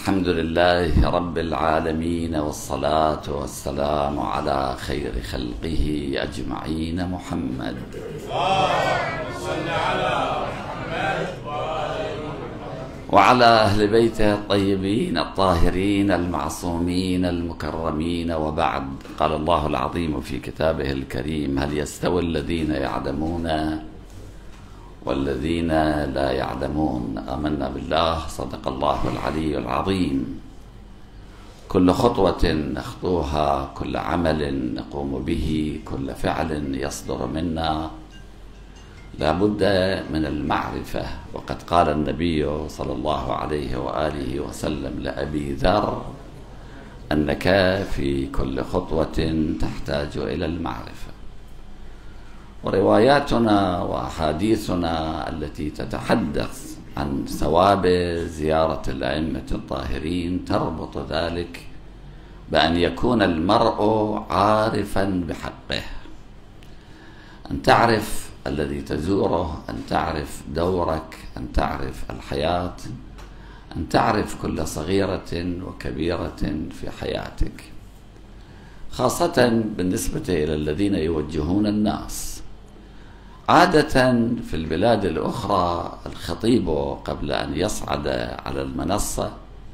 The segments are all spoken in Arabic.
الحمد لله رب العالمين، والصلاة والسلام على خير خلقه أجمعين محمد. صل على محمد وعلى أهل بيته الطيبين الطاهرين المعصومين المكرمين، وبعد. قال الله العظيم في كتابه الكريم: هل يستوي الذين يعلمون والذين لا يعلمون؟ آمنا بالله، صدق الله العلي العظيم. كل خطوة نخطوها، كل عمل نقوم به، كل فعل يصدر منا لا بد من المعرفة. وقد قال النبي صلى الله عليه وآله وسلم لأبي ذر: أنك في كل خطوة تحتاج إلى المعرفة. ورواياتنا وأحاديثنا التي تتحدث عن ثواب زيارة الأئمة الطاهرين تربط ذلك بأن يكون المرء عارفا بحقه، أن تعرف الذي تزوره، أن تعرف دورك، أن تعرف الحياة، أن تعرف كل صغيرة وكبيرة في حياتك، خاصة بالنسبة إلى الذين يوجهون الناس. عادة في البلاد الأخرى الخطيب قبل أن يصعد على المنصة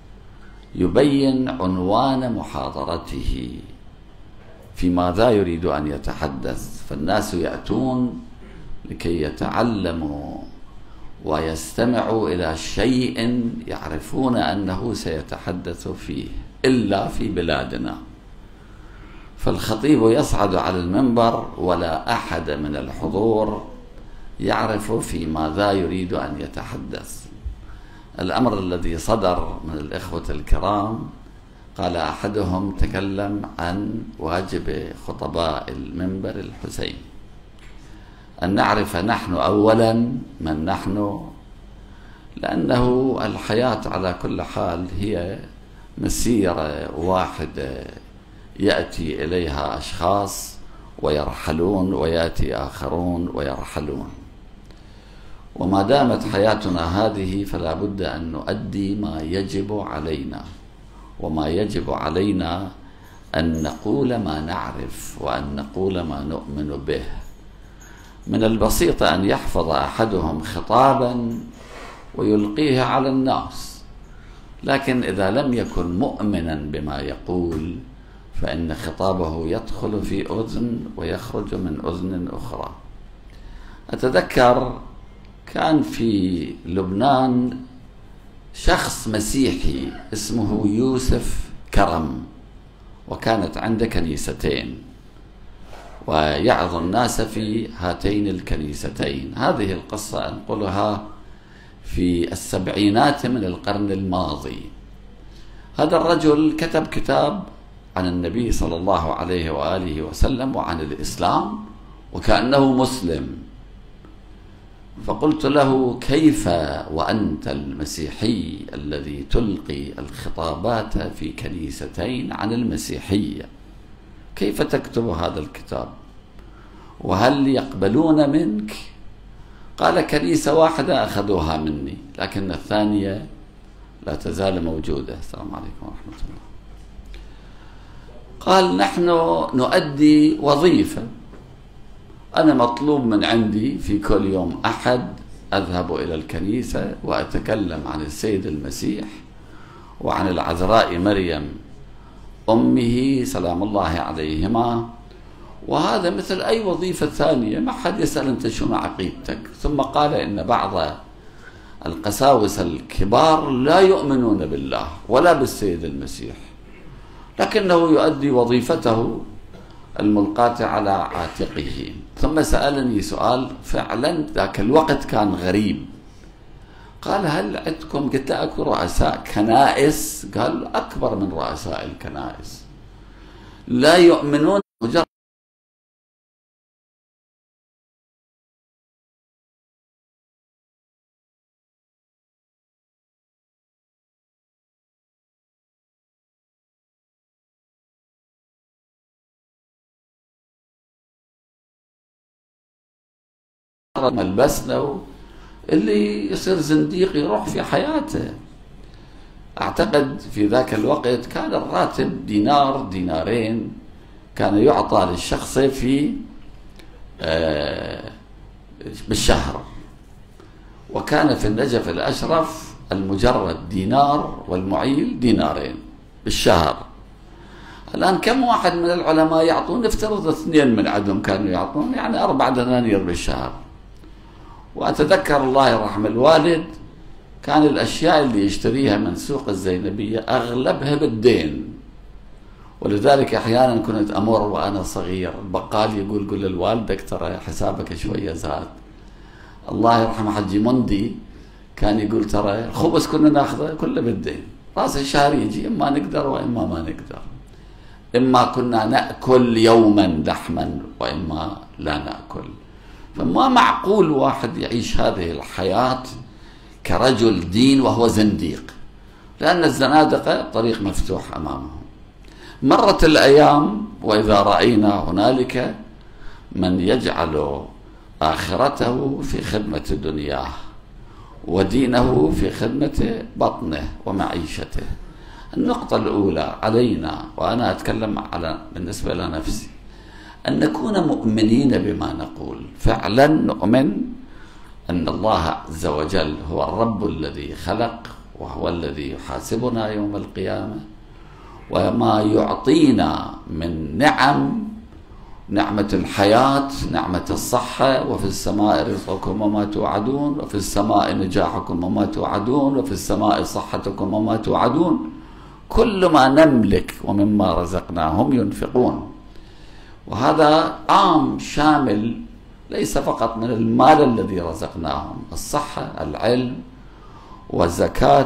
يبين عنوان محاضرته، في ماذا يريد أن يتحدث، فالناس يأتون لكي يتعلموا ويستمعوا إلى شيء يعرفون أنه سيتحدث فيه. إلا في بلادنا فالخطيب يصعد على المنبر ولا أحد من الحضور يعرف في ماذا يريد أن يتحدث. الأمر الذي صدر من الإخوة الكرام، قال أحدهم تكلم عن واجب خطباء المنبر الحسين، أن نعرف نحن أولا من نحن، لأنه الحياة على كل حال هي مسيرة واحدة يأتي إليها أشخاص ويرحلون، ويأتي آخرون ويرحلون، وما دامت حياتنا هذه فلا بد أن نؤدي ما يجب علينا. وما يجب علينا أن نقول ما نعرف وأن نقول ما نؤمن به. من البسيط أن يحفظ أحدهم خطابا ويلقيه على الناس، لكن إذا لم يكن مؤمنا بما يقول فإن خطابه يدخل في أذن ويخرج من أذن أخرى. أتذكر كان في لبنان شخص مسيحي اسمه يوسف كرم، وكانت عنده كنيستين ويعظ الناس في هاتين الكنيستين. هذه القصة أنقلها في السبعينات من القرن الماضي. هذا الرجل كتب كتاب عن النبي صلى الله عليه وآله وسلم وعن الإسلام وكأنه مسلم، فقلت له: كيف وأنت المسيحي الذي تلقي الخطابات في كنيستين عن المسيحية، كيف تكتب هذا الكتاب؟ وهل يقبلون منك؟ قال: كنيسة واحدة أخذوها مني، لكن الثانية لا تزال موجودة. السلام عليكم ورحمة الله. قال: نحن نؤدي وظيفة، أنا مطلوب من عندي في كل يوم أحد أذهب إلى الكنيسة وأتكلم عن السيد المسيح وعن العذراء مريم أمه سلام الله عليهما، وهذا مثل أي وظيفة ثانية، ما حد يسأل أنت شنو عقيدتك. ثم قال إن بعض القساوسة الكبار لا يؤمنون بالله ولا بالسيد المسيح، لكنه يؤدي وظيفته الملقاة على عاتقه. ثم سألني سؤال فعلا ذاك الوقت كان غريب، قال: هل عندكم؟ قلت له: أكو رؤساء كنائس؟ قال: أكبر من رؤساء الكنائس لا يؤمنون مجرد ملبسنا اللي يصير زنديق يروح في حياته. أعتقد في ذاك الوقت كان الراتب دينار دينارين، كان يعطى للشخص في بالشهر، وكان في النجف الأشرف المجرد دينار والمعيل دينارين بالشهر. الآن كم واحد من العلماء يعطون؟ نفترض 2 من عندهم كانوا يعطون، يعني 4 دنانير بالشهر. وأتذكر الله يرحم الوالد كان الأشياء اللي يشتريها من سوق الزينبية أغلبها بالدين، ولذلك أحيانا كنت أمر وأنا صغير البقال يقول قل لوالدك ترى حسابك شوية زاد. الله يرحمه حجي مندي كان يقول ترى الخبز كنا ناخذه كله بالدين، راس الشهر يجي إما نقدر وإما ما نقدر، إما كنا نأكل يوما لحما وإما لا نأكل. فما معقول واحد يعيش هذه الحياة كرجل دين وهو زنديق، لأن الزنادقة طريق مفتوح أمامهم. مرت الأيام وإذا رأينا هنالك من يجعل آخرته في خدمة دنياه ودينه في خدمة بطنه ومعيشته. النقطة الأولى علينا، وأنا أتكلم بالنسبة لنفسي، أن نكون مؤمنين بما نقول. فعلا نؤمن أن الله عز وجل هو الرب الذي خلق، وهو الذي يحاسبنا يوم القيامة، وما يعطينا من نعمة الحياة، نعمة الصحة، وفي السماء رزقكم وما توعدون، وفي السماء نجاحكم وما توعدون، وفي السماء صحتكم وما توعدون. كل ما نملك ومما رزقناهم ينفقون. وهذا عام شامل، ليس فقط من المال الذي رزقناهم، الصحة، العلم، وزكاة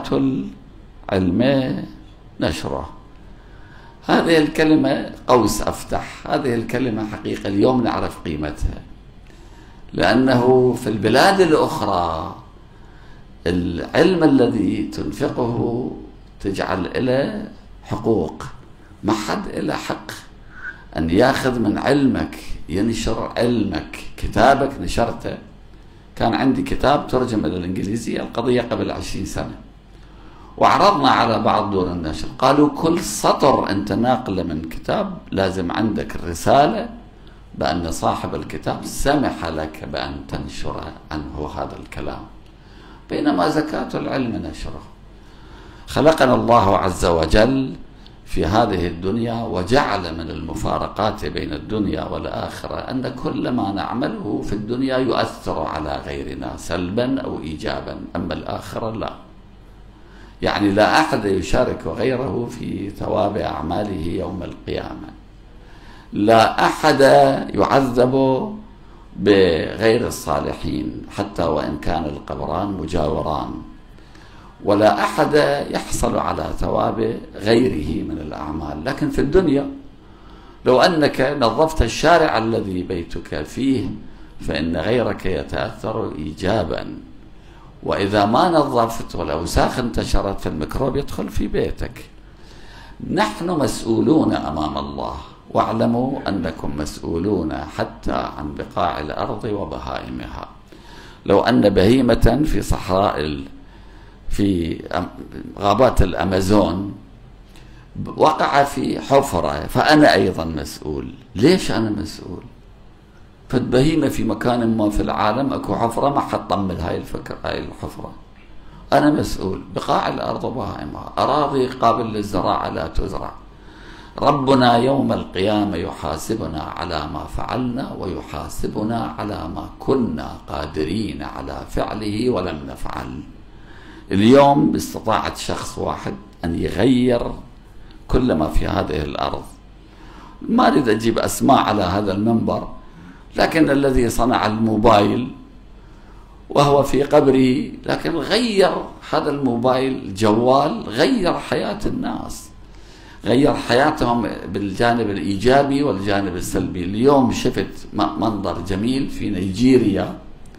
العلم نشره. هذه الكلمة قوس أفتح، هذه الكلمة حقيقة اليوم نعرف قيمتها، لأنه في البلاد الأخرى العلم الذي تنفقه تجعل له حقوق، ما حد له حق أن ياخذ من علمك، ينشر علمك. كتابك نشرته، كان عندي كتاب ترجم إلى الإنجليزية القضية قبل 20 سنة، وعرضنا على بعض دور النشر، قالوا كل سطر أنت ناقله من كتاب لازم عندك الرسالة بأن صاحب الكتاب سمح لك بأن تنشر عنه هذا الكلام، بينما زكاة العلم نشره. خلقنا الله عز وجل في هذه الدنيا، وجعل من المفارقات بين الدنيا والآخرة أن كل ما نعمله في الدنيا يؤثر على غيرنا سلبا أو إيجابا، أما الآخرة لا. يعني لا أحد يشارك غيره في ثواب أعماله يوم القيامة، لا أحد يعذب بغير الصالحين حتى وإن كان القبران مجاوران، ولا أحد يحصل على ثواب غيره من الأعمال. لكن في الدنيا لو أنك نظفت الشارع الذي بيتك فيه فإن غيرك يتأثر إيجابا، وإذا ما نظفت والأوساخ انتشرت فالميكروب يدخل في بيتك. نحن مسؤولون أمام الله، واعلموا أنكم مسؤولون حتى عن بقاع الأرض وبهائمها. لو أن بهيمة في صحراء في غابات الأمازون وقع في حفرة فأنا أيضا مسؤول. ليش أنا مسؤول؟ فالبهيمة في مكان ما في العالم أكو حفرة ما حد طمل هاي الحفرة، أنا مسؤول. بقاع الأرض وبهائمها، أراضي قابل للزراعة لا تزرع. ربنا يوم القيامة يحاسبنا على ما فعلنا، ويحاسبنا على ما كنا قادرين على فعله ولم نفعل. اليوم باستطاعة شخص واحد أن يغير كل ما في هذه الأرض. ما أريد أجيب أسماء على هذا المنبر، لكن الذي صنع الموبايل وهو في قبره، لكن غير هذا الموبايل الجوال، غير حياة الناس، غير حياتهم بالجانب الإيجابي والجانب السلبي. اليوم شفت منظر جميل في نيجيريا،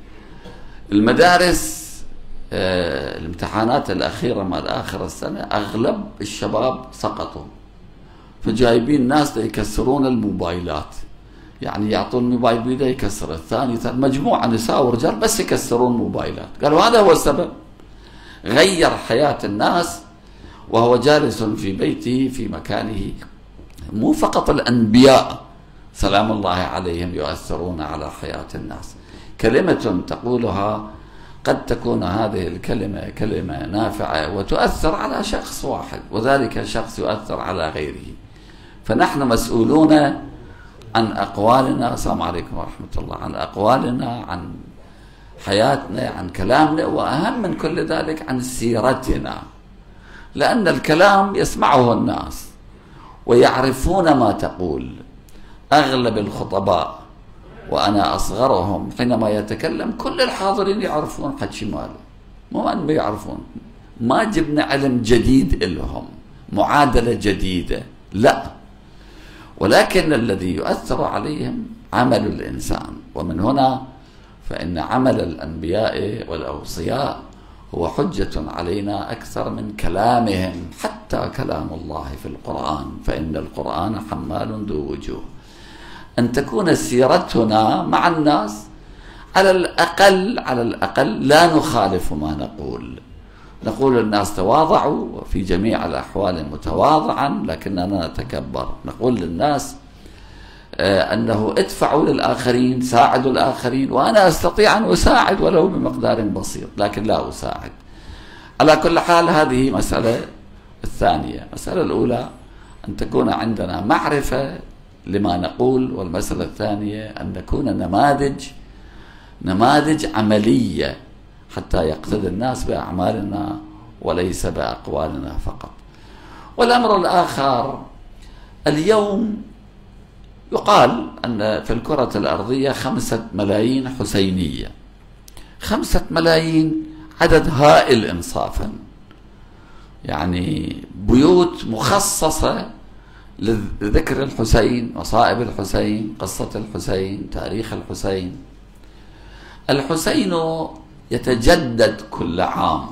المدارس الامتحانات الأخيرة مال آخر السنة أغلب الشباب سقطوا، فجايبين ناس يكسرون الموبايلات، يعني يعطون الموبايل بيده يكسر الثاني، مجموعة نساء ورجال بس يكسرون موبايلات. قالوا هذا هو السبب، غير حياة الناس وهو جالس في بيته في مكانه. مو فقط الأنبياء سلام الله عليهم يؤثرون على حياة الناس، كلمة تقولها قد تكون هذه الكلمة كلمة نافعة وتؤثر على شخص واحد، وذلك شخص يؤثر على غيره. فنحن مسؤولون عن أقوالنا، السلام عليكم ورحمة الله، عن أقوالنا، عن حياتنا، عن كلامنا، وأهم من كل ذلك عن سيرتنا، لأن الكلام يسمعه الناس ويعرفون ما تقول. أغلب الخطباء وأنا أصغرهم حينما يتكلم كل الحاضرين يعرفون حكي ماله، مو أن ما يعرفون، ما جبنا علم جديد لهم، معادلة جديدة، لا، ولكن الذي يؤثر عليهم عمل الإنسان. ومن هنا فإن عمل الأنبياء والأوصياء هو حجة علينا أكثر من كلامهم، حتى كلام الله في القرآن، فإن القرآن حمال ذو وجوه. أن تكون سيرتنا مع الناس على الأقل لا نخالف ما نقول. نقول الناس تواضعوا، وفي جميع الأحوال متواضعا، لكننا نتكبر. نقول للناس أنه ادفعوا للآخرين، ساعدوا الآخرين، وأنا أستطيع أن أساعد ولو بمقدار بسيط، لكن لا أساعد. على كل حال هذه مسألة الثانية. المسألة الأولى أن تكون عندنا معرفة لما نقول، والمسألة الثانية أن نكون نماذج عملية حتى يقتدي الناس بأعمالنا وليس بأقوالنا فقط. والأمر الآخر، اليوم يقال أن في الكرة الأرضية 5 ملايين حسينية. 5 ملايين عدد هائل إنصافا، يعني بيوت مخصصة لذكر الحسين، مصائب الحسين، قصة الحسين، تاريخ الحسين. الحسين يتجدد كل عام،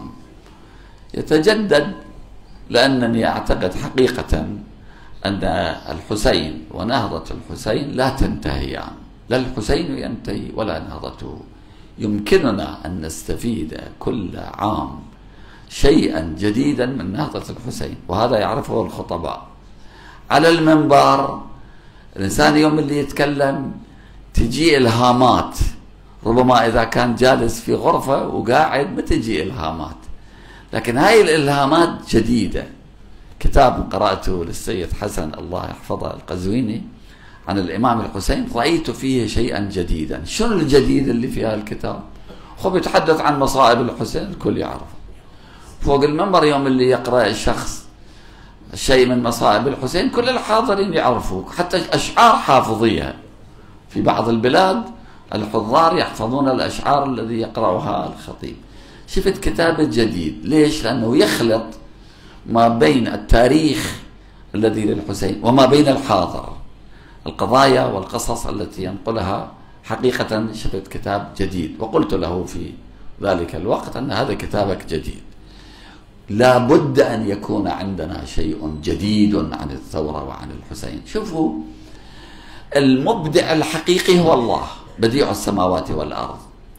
يتجدد، لأنني أعتقد حقيقة أن الحسين ونهضة الحسين لا تنتهيان، لا الحسين ينتهي ولا نهضته. يمكننا أن نستفيد كل عام شيئا جديدا من نهضة الحسين، وهذا يعرفه الخطباء. على المنبر الإنسان يوم اللي يتكلم تجي إلهامات، ربما إذا كان جالس في غرفة وقاعد ما تجي إلهامات، لكن هاي الإلهامات جديدة. كتاب قرأته للسيد حسن الله يحفظه القزويني عن الإمام الحسين، رأيت فيه شيئا جديدا. شنو الجديد اللي في هذا الكتاب؟ هو يتحدث عن مصائب الحسين، الكل يعرفه. فوق المنبر يوم اللي يقرأ الشخص شيء من مصائب الحسين كل الحاضرين يعرفوه، حتى أشعار حافظيها. في بعض البلاد الحضار يحفظون الأشعار الذي يقرأها الخطيب. شفت كتاب جديد، ليش؟ لأنه يخلط ما بين التاريخ الذي للحسين وما بين الحاضر، القضايا والقصص التي ينقلها. حقيقة شفت كتاب جديد، وقلت له في ذلك الوقت أن هذا كتابك جديد، لا بد أن يكون عندنا شيء جديد عن الثورة وعن الحسين. شوفوا، المبدع الحقيقي هو الله بديع السماوات والأرض،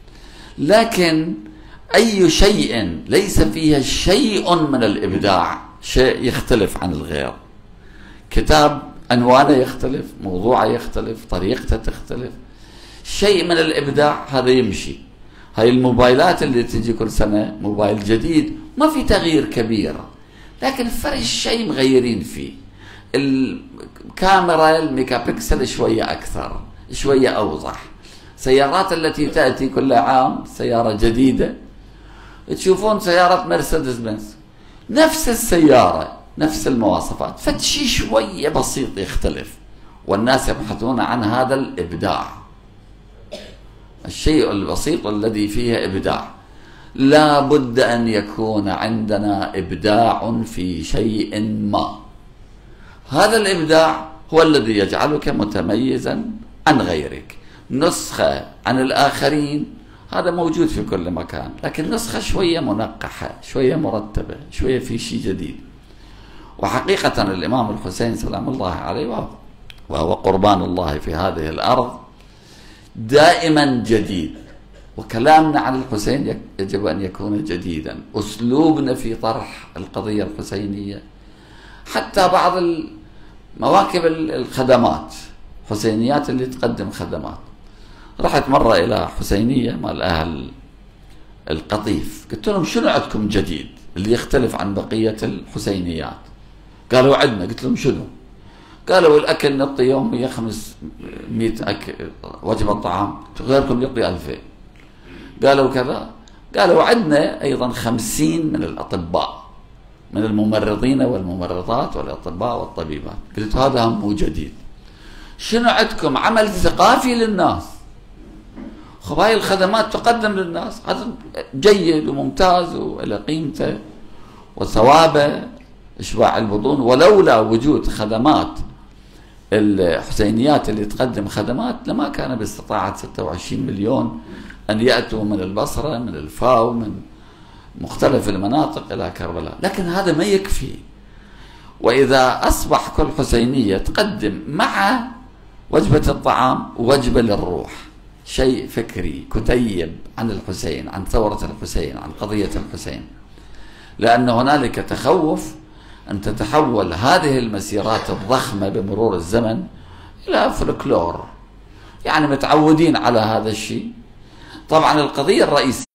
لكن أي شيء ليس فيه شيء من الإبداع، شيء يختلف عن الغير. كتاب عنوانه يختلف، موضوعه يختلف، طريقته تختلف، شيء من الإبداع هذا يمشي. هاي الموبايلات اللي تجي كل سنة موبايل جديد ما في تغيير كبير، لكن فرق شيء مغيرين فيه. الكاميرا الميجا بكسل شوية أكثر، شوية أوضح. سيارات التي تأتي كل عام سيارة جديدة، تشوفون سيارة مرسيدس بنز نفس السيارة نفس المواصفات، فشي شوية بسيط يختلف، والناس يبحثون عن هذا الإبداع، الشيء البسيط الذي فيه إبداع. لا بد أن يكون عندنا إبداع في شيء ما. هذا الإبداع هو الذي يجعلك متميزا عن غيرك. نسخة عن الآخرين هذا موجود في كل مكان، لكن نسخة شوية منقحة، شوية مرتبة، شوية في شيء جديد. وحقيقة الإمام الحسين سلام الله عليه وهو قربان الله في هذه الأرض دائما جديد، وكلامنا عن الحسين يجب أن يكون جديدا، أسلوبنا في طرح القضية الحسينية، حتى بعض مواكب الخدمات، حسينيات اللي تقدم خدمات. رحت مرة إلى حسينية مال أهل القطيف، قلت لهم شنو عندكم جديد اللي يختلف عن بقية الحسينيات؟ قالوا عندنا. قلت لهم شنو؟ قالوا الأكل نعطي يوميا 500 وجبة طعام، غيركم يعطي 2000. قالوا كذا. قالوا عندنا أيضا 50 من الأطباء، من الممرضين والممرضات والأطباء والطبيبات. قلت هذا هم مو جديد. شنو عندكم؟ عمل ثقافي للناس، هاي الخدمات تقدم للناس، هذا جيد وممتاز وله قيمته وثوابه إشباع البطون. ولولا وجود خدمات الحسينيات اللي تقدم خدمات لما كان باستطاعة 26 مليون أن يأتوا من البصرة، من الفاو، من مختلف المناطق إلى كربلاء. لكن هذا ما يكفي. وإذا أصبح كل حسينية تقدم مع وجبة الطعام وجبة للروح، شيء فكري كتيب عن الحسين، عن ثورة الحسين، عن قضية الحسين، لأن هنالك تخوف أن تتحول هذه المسيرات الضخمة بمرور الزمن إلى فلكلور، يعني متعودين على هذا الشيء. طبعا القضية الرئيسية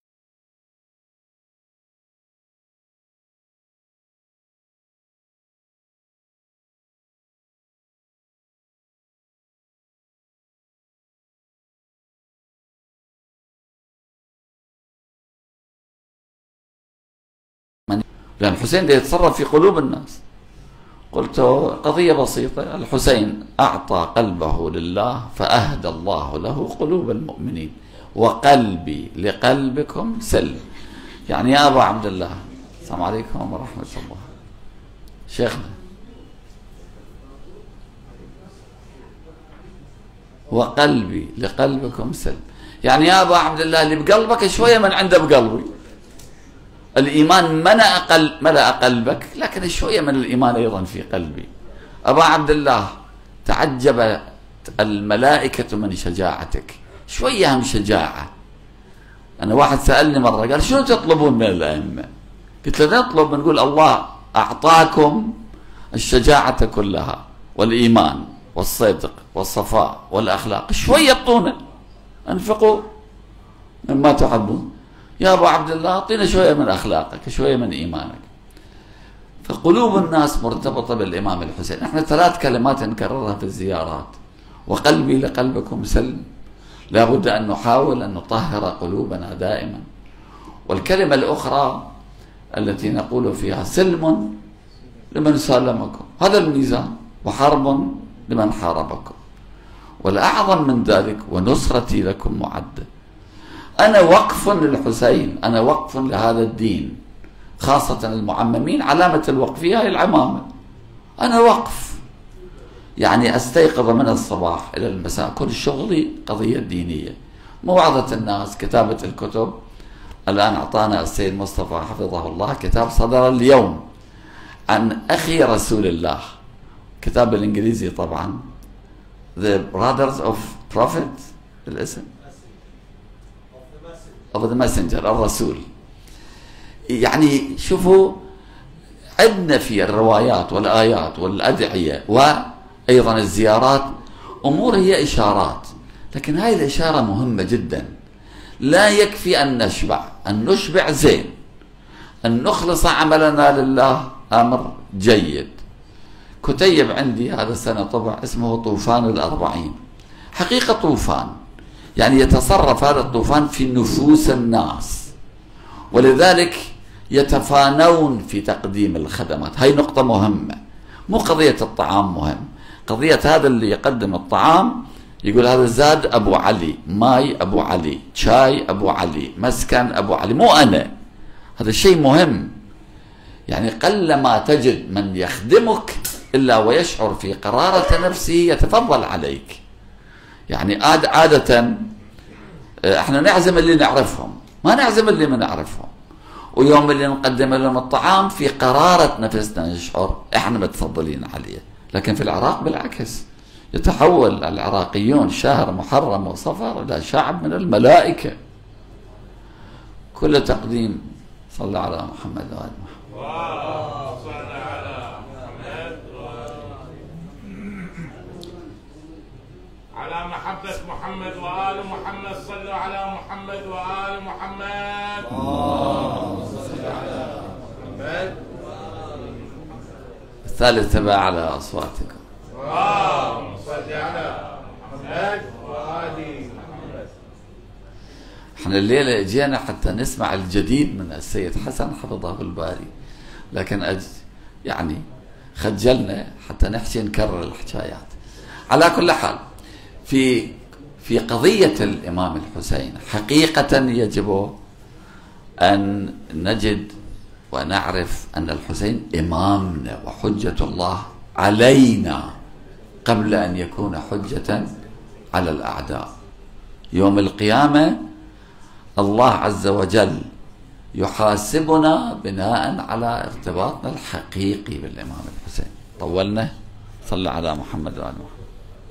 لأن الحسين ده يتصرف في قلوب الناس. قلت قضية بسيطة، الحسين أعطى قلبه لله فأهدى الله له قلوب المؤمنين، وقلبي لقلبكم سلم. يعني يا أبا عبد الله، السلام عليكم ورحمة الله شيخنا، وقلبي لقلبكم سلم، يعني يا أبا عبد الله اللي بقلبك شوية من عنده بقلبي. الإيمان ملأ قلبك، لكن شوية من الإيمان أيضا في قلبي. أبا عبد الله تعجب الملائكة من شجاعتك، شوية هم شجاعة. أنا واحد سألني مرة قال شنو تطلبون من الأئمة؟ قلت له نطلب، نقول الله أعطاكم الشجاعة كلها والإيمان والصدق والصفاء والأخلاق، شوية اعطونا، انفقوا مما تحبون. يا أبو عبد الله أعطينا شوية من أخلاقك، شوية من إيمانك. فقلوب الناس مرتبطة بالإمام الحسين. احنا 3 كلمات نكررها في الزيارات: وقلبي لقلبكم سلم. لابد أن نحاول أن نطهر قلوبنا دائما. والكلمة الأخرى التي نقول فيها: سلم لمن سالمكم، هذا الميزان، وحرب لمن حاربكم. والأعظم من ذلك: ونصرتي لكم معدة. أنا وقف للحسين، أنا وقف لهذا الدين، خاصة المعممين علامة الوقف هي العمامة. أنا وقف، يعني أستيقظ من الصباح إلى المساء كل شغلي قضية دينية، موعظة الناس، كتابة الكتب. الآن أعطانا السيد مصطفى حفظه الله كتاب صدر اليوم عن أخي رسول الله، كتاب بالإنجليزي طبعا، The Brothers of Prophet، الاسم of the Messenger، الرسول. يعني شوفوا عندنا في الروايات والآيات والأدعية وأيضا الزيارات أمور هي إشارات، لكن هاي الإشارة مهمة جدا. لا يكفي أن نشبع، أن نشبع زين، أن نخلص عملنا لله أمر جيد. كتيب عندي هذا السنة طبع اسمه طوفان الأربعين. حقيقة طوفان، يعني يتصرف هذا الطوفان في نفوس الناس، ولذلك يتفانون في تقديم الخدمات. هاي نقطة مهمة، مو قضية الطعام مهم، قضية هذا اللي يقدم الطعام يقول هذا زاد أبو علي، ماي أبو علي، شاي أبو علي، مسكن أبو علي، مو أنا. هذا شيء مهم. يعني قلما تجد من يخدمك إلا ويشعر في قرارة نفسه يتفضل عليك. يعني عادة احنا نعزم اللي نعرفهم، ما نعزم اللي ما نعرفهم. ويوم اللي نقدم لهم الطعام في قرارة نفسنا نشعر احنا متفضلين عليه. لكن في العراق بالعكس، يتحول العراقيون شهر محرم وصفر إلى شعب من الملائكة. كل تقديم. صلى على محمد وآل محمد. على محبة محمد وآل محمد. صلوا على محمد وآل محمد. صل على محمد. الثالث تبع على أصواتكم. صل على محمد وآل محمد. احنا الليلة اجينا حتى نسمع الجديد من السيد حسن حفظه الباري، لكن يعني خجلنا حتى نحكي نكرر الحكايات. على كل حال في قضية الإمام الحسين حقيقة يجب أن نجد ونعرف أن الحسين إمامنا وحجة الله علينا قبل أن يكون حجة على الأعداء. يوم القيامة الله عز وجل يحاسبنا بناء على ارتباطنا الحقيقي بالإمام الحسين. طولنا. صلى على محمد وآل محمد.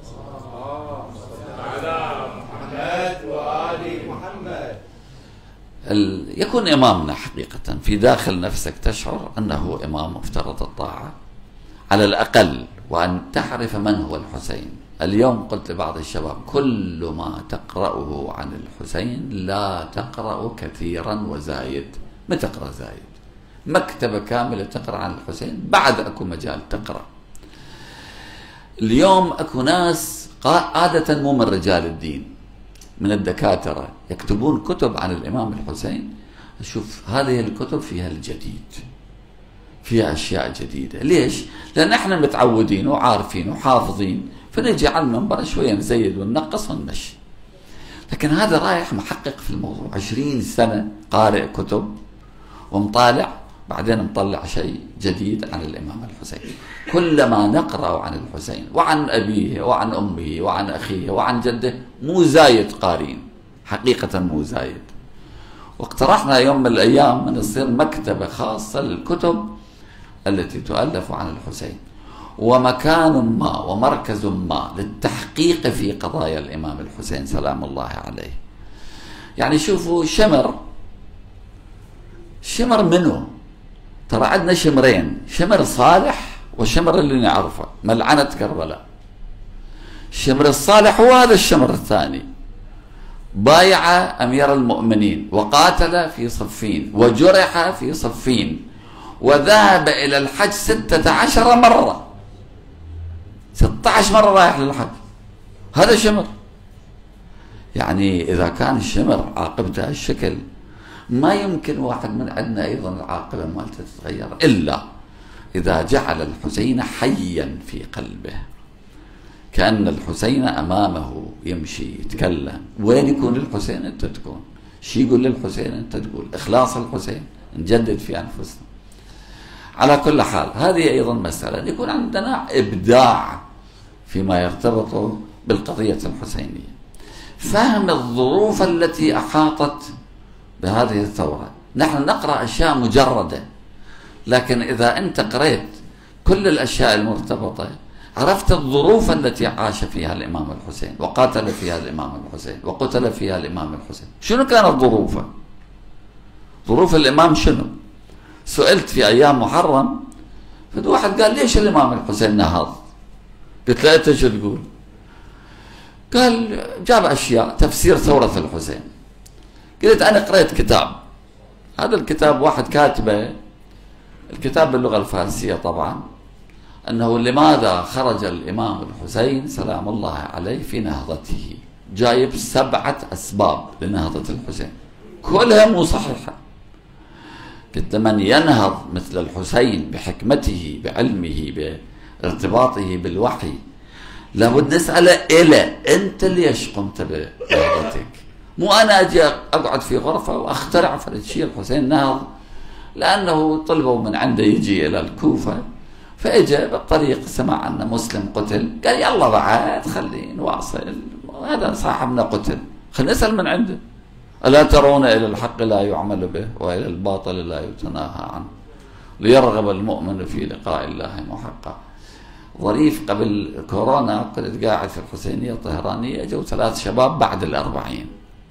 يكون إمامنا حقيقة في داخل نفسك، تشعر أنه إمام مفترض الطاعة على الأقل، وأن تعرف من هو الحسين. اليوم قلت لبعض الشباب كل ما تقرأه عن الحسين لا تقرأ كثيرا وزايد. ما تقرأ زايد، مكتبة كاملة تقرأ عن الحسين، بعد أكو مجال تقرأ. اليوم أكو ناس عادة مو من رجال الدين، من الدكاترة، يكتبون كتب عن الإمام الحسين. شوف هذه الكتب فيها الجديد، فيها أشياء جديدة. ليش؟ لأن احنا متعودين وعارفين وحافظين، فنجي على المنبر شوية نزيد وننقص ونمشي. لكن هذا رايح محقق في الموضوع، 20 سنة قارئ كتب ومطالع، بعدين مطلع شيء جديد عن الإمام الحسين. كلما نقرأ عن الحسين وعن أبيه وعن أمه وعن أخيه وعن جده مو زايد قارين، حقيقة مو زايد. واقترحنا يوم من الأيام أن يصير مكتبة خاصة للكتب التي تؤلف عن الحسين، ومكان ما ومركز ما للتحقيق في قضايا الإمام الحسين سلام الله عليه. يعني شوفوا شمر منه، ترى عندنا شمرين، شمر صالح وشمر اللي نعرفه ملعنة كربلاء. الشمر الصالح هو هذا الشمر الثاني، بايع أمير المؤمنين وقاتل في صفين وجرح في صفين وذهب إلى الحج 16 مرة، 16 مرة رايح للحج. هذا شمر. يعني إذا كان الشمر عاقبته هالشكل، ما يمكن واحد من عندنا أيضا العاقبة مالته تتغير إلا إذا جعل الحسين حيا في قلبه، كأن الحسين أمامه يمشي يتكلم. وين يكون الحسين أنت تكون، شي يقول للحسين أنت تقول. إخلاص الحسين نجدد في أنفسنا. على كل حال هذه أيضا مسألة يكون عندنا إبداع فيما يرتبط بالقضية الحسينية، فهم الظروف التي أحاطت بهذه الثورة. نحن نقرأ أشياء مجردة، لكن إذا أنت قرأت كل الأشياء المرتبطة عرفت الظروف التي عاش فيها الإمام الحسين وقاتل فيها الإمام الحسين وقتل فيها الإمام الحسين. شنو كانت ظروفه؟ ظروف الإمام شنو؟ سئلت في أيام محرم، فدو واحد قال ليش الإمام الحسين نهض؟ قلت له أنت شو تقول؟ قال جاب أشياء تفسير ثورة الحسين. قلت أنا قرأت كتاب، هذا الكتاب واحد كاتبه، الكتاب باللغة الفارسية طبعا، أنه لماذا خرج الإمام الحسين سلام الله عليه في نهضته، جايب 7 أسباب لنهضة الحسين كلها مو صحيحة. قلت من ينهض مثل الحسين بحكمته بعلمه بارتباطه بالوحي لابد نسأله إلى أنت ليش قمت بنهضتك؟ مو أنا أجي أقعد في غرفة وأخترع فرد شيء. الحسين نهض لأنه طلبوا من عنده يجي إلى الكوفة، فإجا بالطريق سمع أن مسلم قتل، قال يلا بعد خلينا نواصل، هذا صاحبنا قتل، خلينا نسأل من عنده. ألا ترون إلى الحق لا يعمل به وإلى الباطل لا يتناهى عنه ليرغب المؤمن في لقاء الله محقا. ظريف قبل كورونا كنت قاعد في الحسينية الطهرانية، جو 3 شباب بعد 40،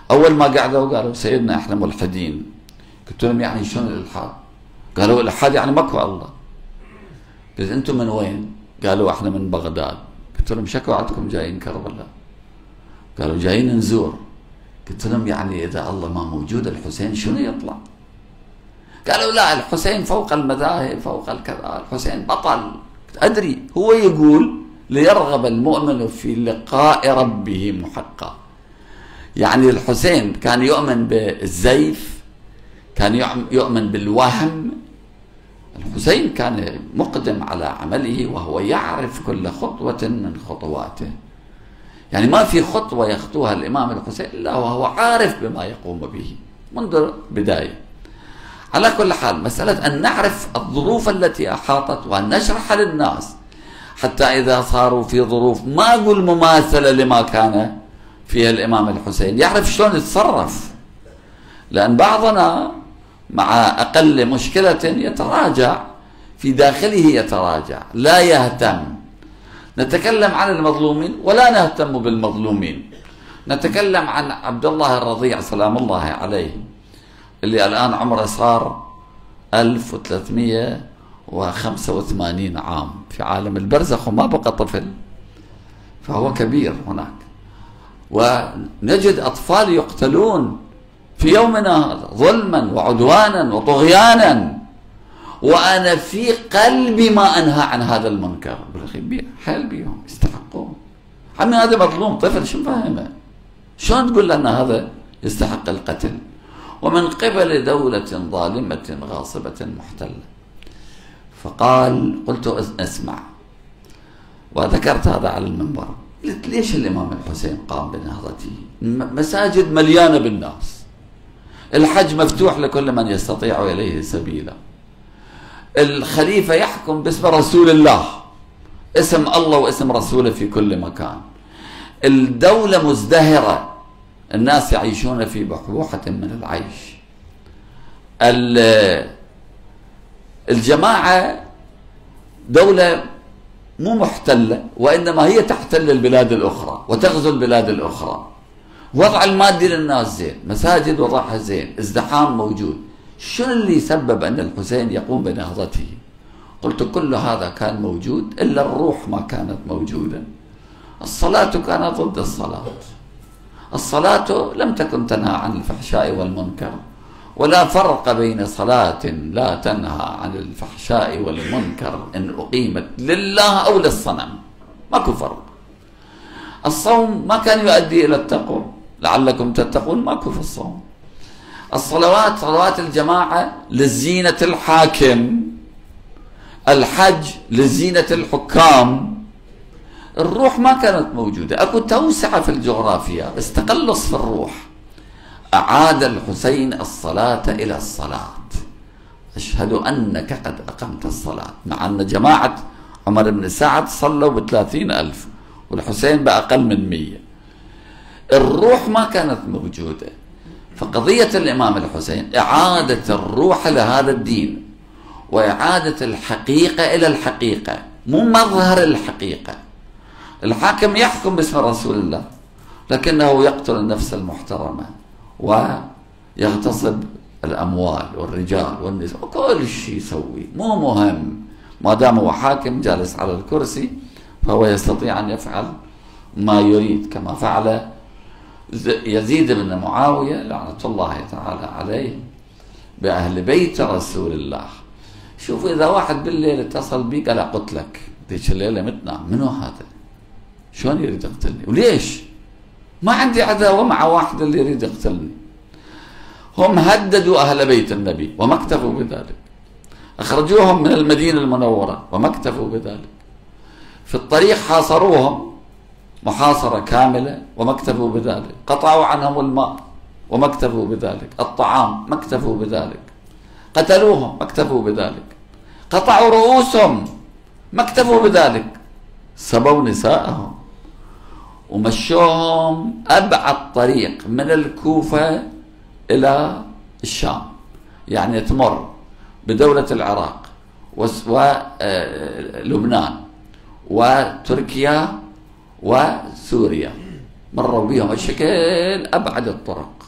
أول ما قعدوا قالوا سيدنا إحنا ملحدين. قلت لهم يعني شلون الإلحاد؟ قالوا الإلحاد يعني ماكو الله. قلت أنتم من وين؟ قالوا إحنا من بغداد. قلت لهم شكو عندكم جايين كربلاء؟ قالوا جايين نزور. قلت لهم يعني إذا الله ما موجود الحسين شنو يطلع؟ قالوا لا الحسين فوق المذاهب فوق الكذا، الحسين بطل. أدري هو يقول ليرغب المؤمن في لقاء ربه محقا. يعني الحسين كان يؤمن بالزيف، كان يؤمن بالوهم. الحسين كان مقدم على عمله وهو يعرف كل خطوة من خطواته. يعني ما في خطوة يخطوها الإمام الحسين إلا وهو عارف بما يقوم به منذ بداية. على كل حال مسألة أن نعرف الظروف التي أحاطت وأن نشرح للناس حتى إذا صاروا في ظروف ما أقول مماثلة لما كان فيها الإمام الحسين يعرف شلون يتصرف. لأن بعضنا مع أقل مشكلة يتراجع في داخله، يتراجع لا يهتم. نتكلم عن المظلومين ولا نهتم بالمظلومين. نتكلم عن عبد الله الرضيع سلام الله عليه اللي الآن عمره صار 1385 عام في عالم البرزخ وما بقى طفل، فهو كبير هناك. ونجد أطفال يقتلون في يومنا هذا ظلما وعدوانا وطغيانا، وأنا في قلبي ما أنهى عن هذا المنكر. بالأخير حيل بيهم يستحقون. عمي هذا مظلوم طفل شو فاهمه؟ شلون تقول لنا هذا يستحق القتل؟ ومن قبل دولة ظالمة غاصبة محتلة. فقال قلت اسمع، وذكرت هذا على المنبر، قلت ليش الإمام الحسين قام بنهضته؟ مساجد مليانة بالناس، الحج مفتوح لكل من يستطيع إليه سبيلا، الخليفة يحكم باسم رسول الله، اسم الله واسم رسوله في كل مكان، الدولة مزدهرة، الناس يعيشون في بحبوحة من العيش، الجماعة دولة مو محتلة وإنما هي تحتل البلاد الأخرى وتغزو البلاد الأخرى، وضع المادي للناس زين، مساجد وضعها زين، ازدحام موجود. شنو اللي سبب أن الحسين يقوم بنهضته؟ قلت كل هذا كان موجود إلا الروح ما كانت موجودة. الصلاة كانت ضد الصلاة، الصلاة لم تكن تنهى عن الفحشاء والمنكر، ولا فرق بين صلاة لا تنهى عن الفحشاء والمنكر إن أقيمت لله أو للصنم، ماكو فرق. الصوم ما كان يؤدي إلى التقوى، لعلكم تتقون، ماكو في الصوم. الصلوات صلوات الجماعة لزينة الحاكم، الحج لزينة الحكام. الروح ما كانت موجودة، أكو توسعة في الجغرافيا بس تقلص في الروح. أعاد الحسين الصلاة إلى الصلاة، أشهد أنك قد أقمت الصلاة، مع أن جماعة عمر بن سعد صلوا ب30,000 والحسين بأقل من 100. الروح ما كانت موجودة. فقضية الإمام الحسين إعادة الروح لهذا الدين، وإعادة الحقيقة إلى الحقيقة، مو مظهر الحقيقة. الحاكم يحكم باسم رسول الله لكنه يقتل النفس المحترمة ويغتصب الأموال والرجال والنساء وكل شيء يسوي، مو مهم ما دام هو حاكم جالس على الكرسي فهو يستطيع أن يفعل ما يريد، كما فعل يزيد بن معاوية لعنة الله تعالى عليه بأهل بيت رسول الله. شوفوا إذا واحد بالليل اتصل بي قال قتلك ذيك الليلة متنام، منو هذا؟ شلون يريد يقتلني؟ وليش؟ ما عندي عداوة مع واحد اللي يريد يقتلني. هم هددوا أهل بيت النبي وما اكتفوا بذلك، أخرجوهم من المدينة المنورة وما اكتفوا بذلك، في الطريق حاصروهم محاصرة كاملة وما اكتفوا بذلك، قطعوا عنهم الماء وما اكتفوا بذلك، الطعام ما اكتفوا بذلك، قتلوهم ما اكتفوا بذلك، قطعوا رؤوسهم ما اكتفوا بذلك، سبوا نساءهم ومشوهم أبعد طريق من الكوفة إلى الشام، يعني تمر بدولة العراق ولبنان وتركيا وسوريا، مروا بهم الشكل أبعد الطرق.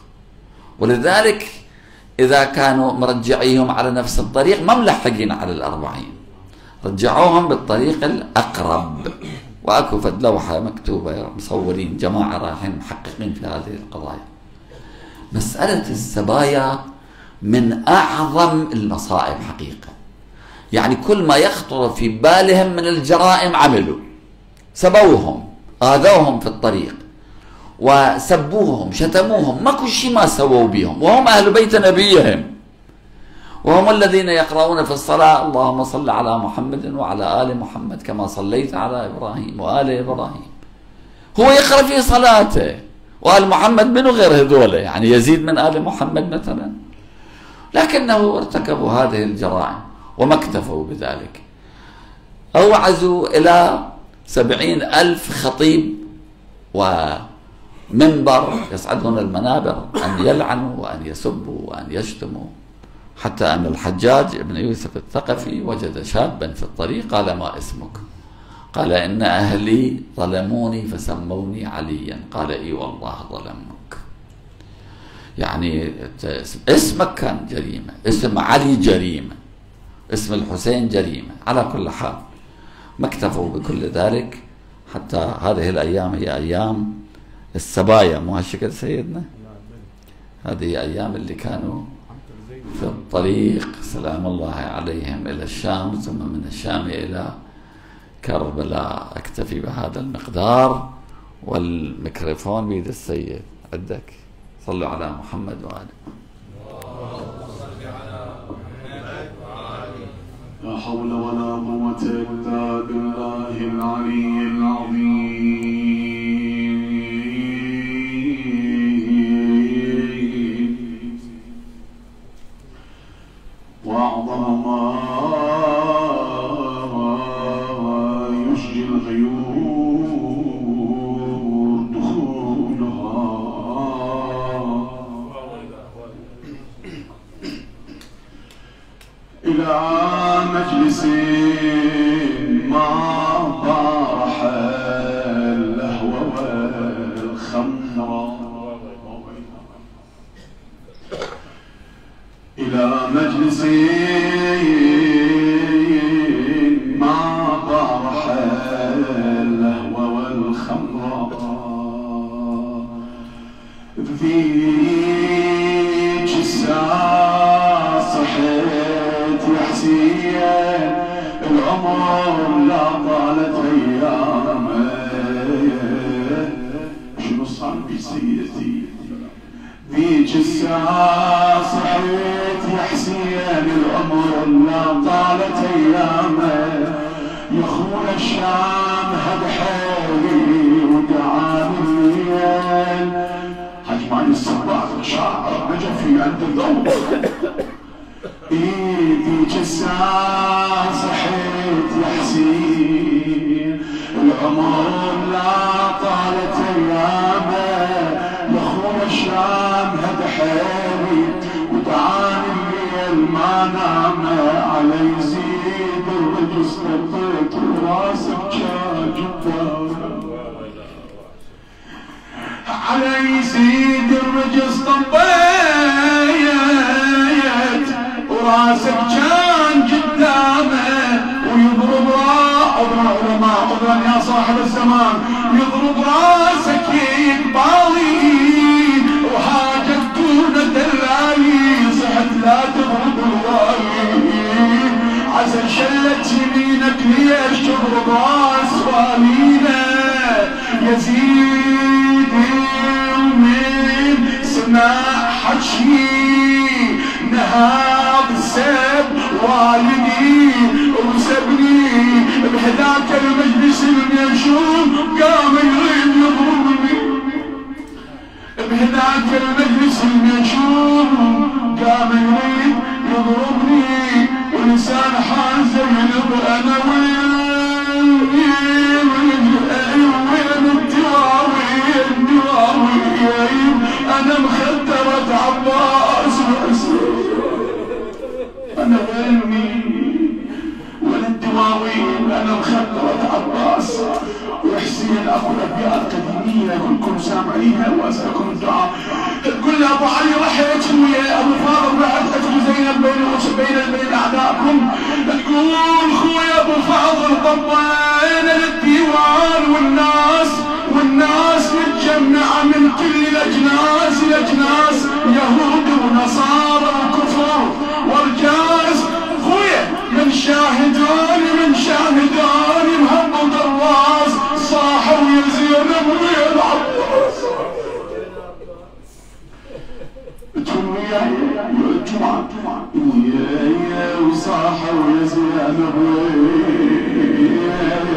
ولذلك إذا كانوا مرجعيهم على نفس الطريق ما ملحقين على 40، رجعوهم بالطريق الأقرب. وأكو فد لوحة مكتوبة مصورين جماعة رايحين محققين في هذه القضايا. مسألة السبايا من أعظم المصائب حقيقة، يعني كل ما يخطر في بالهم من الجرائم عملوا، سبوهم، آذوهم في الطريق، وسبوهم، شتموهم، ماكو شيء ما سووا بهم، وهم أهل بيت نبيهم، وهم الذين يقرؤون في الصلاة اللهم صل على محمد وعلى آل محمد كما صليت على إبراهيم وآل إبراهيم. هو يقرأ في صلاته، وآل محمد منه غير هذول، يعني يزيد من آل محمد مثلا، لكنه ارتكبوا هذه الجرائم وما اكتفوا بذلك، أوعزوا إلى 70,000 خطيب ومنبر يصعدون المنابر أن يلعنوا وأن يسبوا وأن يشتموا، حتى أن الحجاج ابن يوسف الثقفي وجد شابا في الطريق قال: ما اسمك؟ قال: إن أهلي ظلموني فسموني عليا. قال: إي والله ظلمك. يعني اسمك كان جريمة، اسم علي جريمة، اسم الحسين جريمة. على كل حال ما اكتفوا بكل ذلك، حتى هذه الأيام هي أيام السبايا، مو هالشكل سيدنا؟ هذه أيام اللي كانوا في الطريق سلام الله عليهم إلى الشام، ثم من الشام إلى كربلاء. أكتفي بهذا المقدار، والميكروفون بيد السيد. عندك. صلوا على محمد وآله. لا حول ولا قوة إلا بالله العلي العظيم. وأعظم ما يشجي الغيور دخولها إلى مجلس ما طارح اللهو والخمر، إلى مجلس ما طارح اللهو والخمر، ذيك الساعة صحيت يا حسين، العمر لا طالت أيامه. شنو صار بي سيدتي؟ ذيك الساعة صحيت يا حسين، العمر لا طالت أيامه. يا خويا الشام هب حيلي ودعاني الليل، هجماني الصباح شاعر نجفي عند الضوء. ذيك الساعة صحيت يا حسين، العمر لا طالت أيامه. يا خويا الشام هد حيلي ودعاني الليل ما نام، على يزيد الرجس طبيت وراسك كان جبار، على يزيد الرجس طبيت وراسك كان قدامه، ويضرب عذرا يا صاحب الزمان، يضرب راسك يقبالي وحاجة دون دلالي، صحت لا تضرب الوالي، عسى شلت يمينك ليش تضرب راس والينا. يزيد من سمع حكي نهاب السب والدي وسبني بهذاك المجلس المنشوم، قام يريد يضربني بهذاك المجلس المنشوم، قام يريد يضربني ولسان حازم ينبر. انا وين الدواوي انا مخدرة عباس انا وين الدواوين انا مخدرة عباس وحسين. اقول ابيات قديمية كلكم سامعينها واسالكم الدعاء. تقول له ابو علي رحت ويا ابو فاضل رحت ابو زينب بين اعدائكم. تقول خويا ابو فاضل طبينا للديوان والناس متجمعه من كل الاجناس يهود ونصارى وكفر ورجاس. خويا من شاهداني مهبط الراس صاحوا يا زينب ويا العباس. تقول وياي الجمعة وياي وصاحوا يا زينب ويا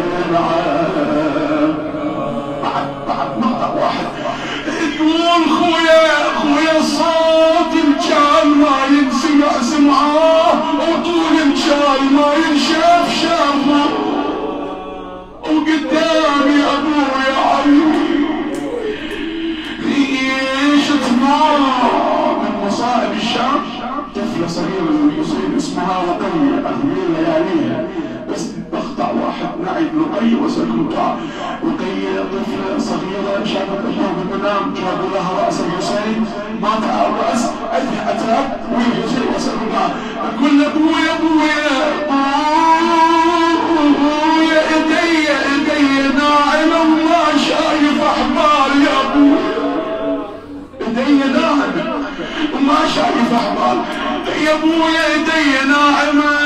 بعد نقطة واحد. تقول خويا الصوت كان ما ينسمع سمعاه وطول كان ما ينشاف شافه وقدامي ابويا علي عيشت نار من مصائب الشام. طفلة صغيرة من الحصين اسمها رقية أهمين لياليها بس بقطع واحد نعيد رقية وسألكم رقية طفلة صغيرة شافت أبوها بالمنام جابوا لها رأس الحسين مات على الرأس أتاب والحسين وسألكم أقول أبويا إيدي ناعمة وما شايف أحبال يا أبويا. إيدي ناعمة وما شايف أحبال يا أبويا. إيدي ناعمة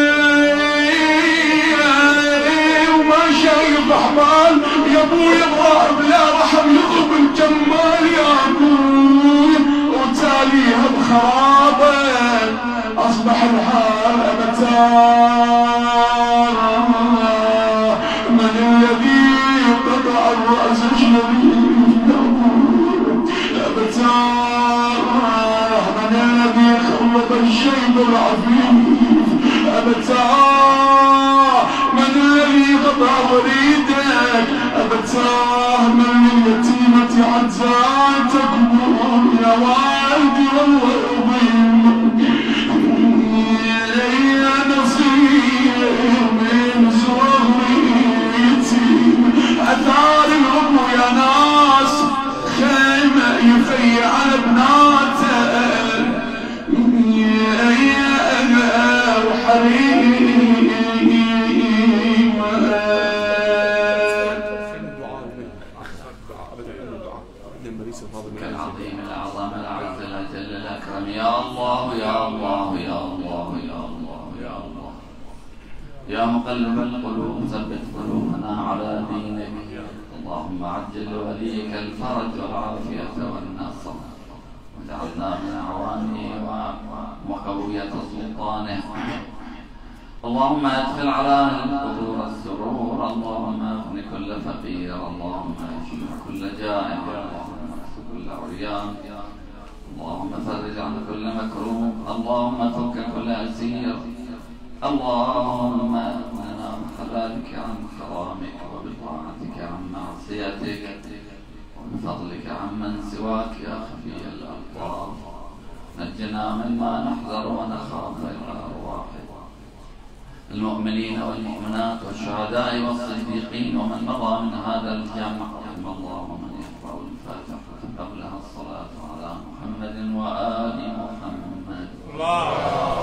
وما شايف أحبال يا أبويا. الضارب لا رحم يضرب الجمال يا أبويا وتاليها بخرابة أصبح الحال أبتار. من الذي قطع الرأس الشريف أبتار. من الذي خلق الشيب العفيف أبتار. من الذي قطع وريدك أبتار. من اليتيمة عجزات تكبر يا والدي والله يضيم يا نصير من زوريتي. أثار الأم يا ناس خيمة يخي على بناته يا وحريم كالعظيم الأعظم الأعز الأجل الأكرم. يا الله يا الله يا الله يا الله يا الله يا مقلب القلوب ثبت قلوبنا على دينك. اللهم عجل لوليك الفرج والعافية والنصر واجعلنا من أعوانه وقوية سلطانه. اللهم ادخل على اهل القبور السرور. اللهم اغن كل فقير. اللهم اشفع كل جائع. اللهم اكس كل عريان. اللهم فرج عن كل مكروه. اللهم فك كل اسير. اللهم اغننا بحلالك عن حرامك وبطاعتك عن معصيتك وبفضلك عمن سواك يا خفي الالطاف. نجنا مما نحذر ونخاف الى ارواحك المؤمنين والمؤمنات والشهداء والصديقين ومن مضى من هذا الجمع. رحم الله من يقرأ الفاتحة قبلها الصلاة على محمد وآل محمد.